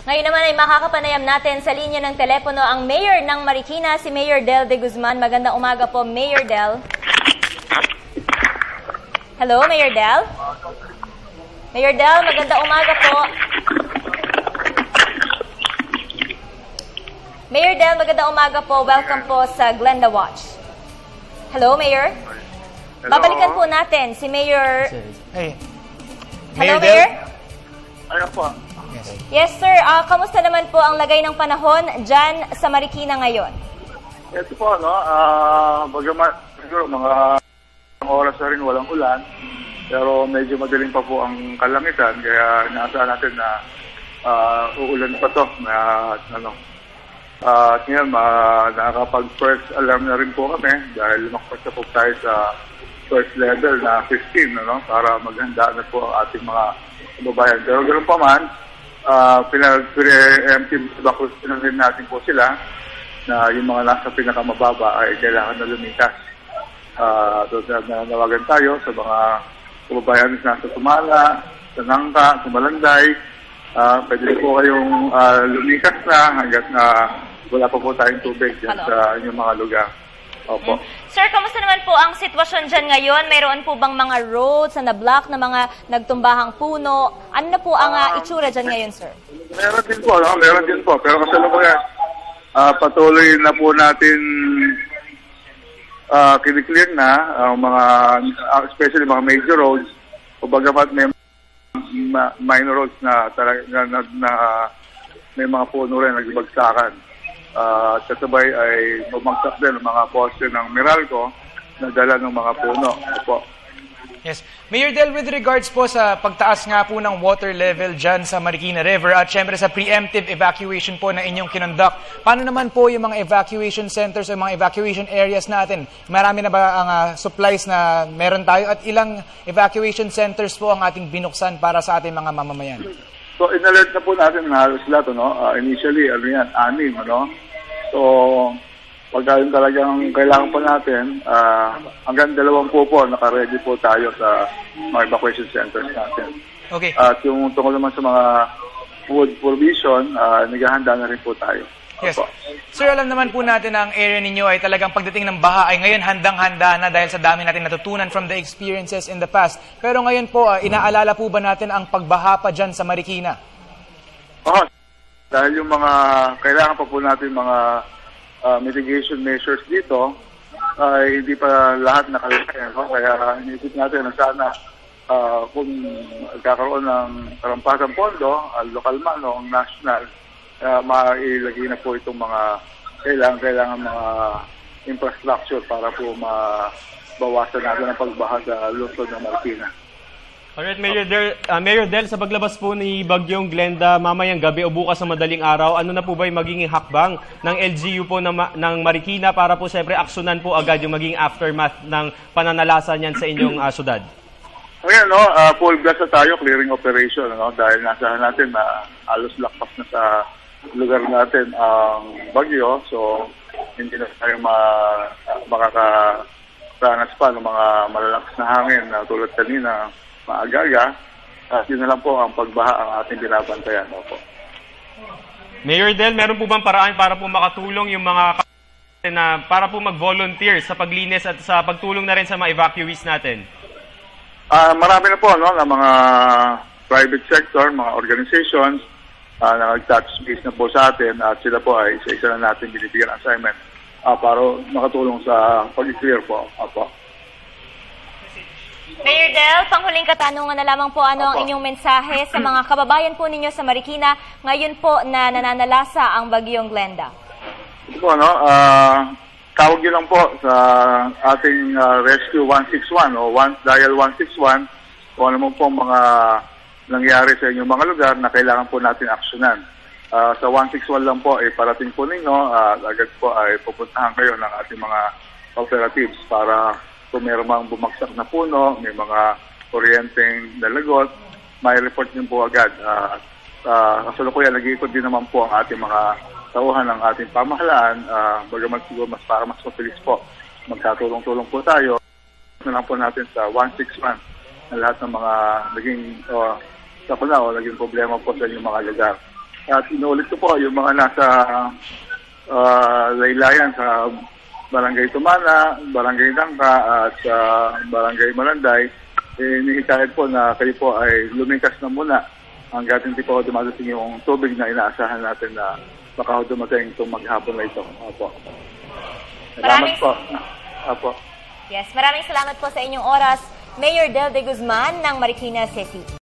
Ngayon naman ay makakapanayam natin sa linya ng telepono ang Mayor ng Marikina, si Mayor Del de Guzman. Magandang umaga po, Mayor Del. Hello, Mayor Del? Mayor Del, magandang umaga po. Mayor Del, magandang umaga po. Welcome po sa Glenda Watch. Hello, Mayor? Hello. Babalikan po natin si Mayor... Hey. Hello, Mayor? Ano po? Yes, sir. Kamusta naman po ang lagay ng panahon dyan sa Marikina ngayon? Ito po, bagamat siguro mga oras na rin walang ulan, pero medyo madaling pa po ang kalangitan, kaya inaasahan natin na uulan pa to. At ngayon, nakakapag-first alarm na rin po kami dahil lumakpas na po tayo sa first level na 15, para maghanda na po ang ating mga kababayan. Pero ganoon pa man, pre-emptive evacuation rin natin po sila na yung mga nasa pinakamababa ay kailangan na lumikas. Nawagan tayo sa mga kababayan na nasa Tumala, sa Nangka, sa Malanday. Pwede po kayong lumikas na hanggat na wala pa po tayong tubig dyan sa inyong mga lugar. Opo. Sir, kamusta naman po ang sitwasyon dyan ngayon? Mayroon po bang mga roads na na-block na mga nagtumbahang puno? Ano na po ang itsura dyan ngayon, sir? Meron din po, meron din po. Pero kasalukuyan, patuloy na po natin kiniklear na mga, especially mga major roads, o bagamat may minor roads na may mga puno rin nagbagsakan. Kasabay ay bumagsak din ang mga poste ng Meralco na dala ng mga puno. Opo. Yes. Mayor Del, with regards po sa pagtaas nga po ng water level dyan sa Marikina River at syempre sa preemptive evacuation po na inyong kinonduct, paano naman po yung mga evacuation centers o mga evacuation areas natin? Marami na ba ang supplies na meron tayo at ilang evacuation centers po ang ating binuksan para sa ating mga mamamayan? So, in-alert na po natin na halos lahat, initially, 6, So, pagka yung talagang kailangan po natin, hanggang 20 po, naka-ready po tayo sa mga evacuation centers natin. Okay. At yung tungkol naman sa mga food provision, naghahanda na rin po tayo. Yes. Sir, alam naman po natin na ang area ninyo ay talagang pagdating ng baha ay ngayon handang-handa na dahil sa dami natin natutunan from the experiences in the past. Pero ngayon po, inaalala po ba natin ang pagbaha pa dyan sa Marikina? Dahil yung mga kailangan pa po natin mga mitigation measures dito, ay hindi pa lahat nakalagay. Kaya iniisip natin na sana kung magkakaroon ng karampatang pondo, lokal man o national, mailagay na po itong mga kailangan mga infrastructure para po mabawasan natin ang pagbaha sa lungsod ng Marikina. Alright, Mayor Del, sa paglabas po ni Bagyong Glenda mamayang gabi o bukas sa madaling araw, ano na po ba yung magiging hakbang ng LGU po ng Marikina para po siyempre aksyonan po agad yung maging aftermath ng pananalasan yan sa inyong syudad? Ngayon, full gas na tayo, clearing operation, dahil nasahan natin na halos lakpas na sa lugar natin ang bagyo, so hindi na tayo makakaranas pa ng mga malalakas na hangin na tulad kanina, maagaga, at yun na lang po ang pagbaha ang ating binabantayan. Opo. Mayor Del, meron po bang paraan para po makatulong yung mga na para po mag-volunteer sa paglinis at sa pagtulong na rin sa mga evacuees natin? Marami na po, na mga private sector, mga organizations, na nag-touch base na po sa atin at sila po ay isa-isa na natin binibigyan assignment para makatulong sa pag-clear po. Opo. Mayor Del, panghuling katanungan na lamang po ano ang inyong mensahe sa mga kababayan po ninyo sa Marikina ngayon po na nananalasa ang Bagyong Glenda. Ito po, tawag nyo lang po sa ating Rescue 161 o dial 161 kung ano mo po mga nangyari sa inyong mga lugar na kailangan po natin aksyonan. Sa 161 lang po ay parating po ninyo, agad po ay pupuntahan kayo ng ating mga operatives para kung mayroon mang bumagsak na puno, may mga kuryenteng nalagot, may report nyo po agad. Kasalukuyan, nag-iikot din naman po ang ating mga tauhan ng ating pamahalaan, bagamat siguro para mas mabilis po. Magkatulong-tulong po tayo. Na lang po natin sa 161 na lahat ng mga naging naging problema po sa inyong mga lugar. At inuulit ko po yung mga nasa laylayan sa Barangay Tumana, Barangay Dangka at Barangay Malanday, nihikayat po na kayo po ay lumikas na muna hanggang hindi po dumadating yung tubig na inaasahan natin na baka dumating itong maghapon na ito. Opo. Salamat po. Opo. Yes, maraming salamat po sa inyong oras, Mayor Del de Guzman ng Marikina City.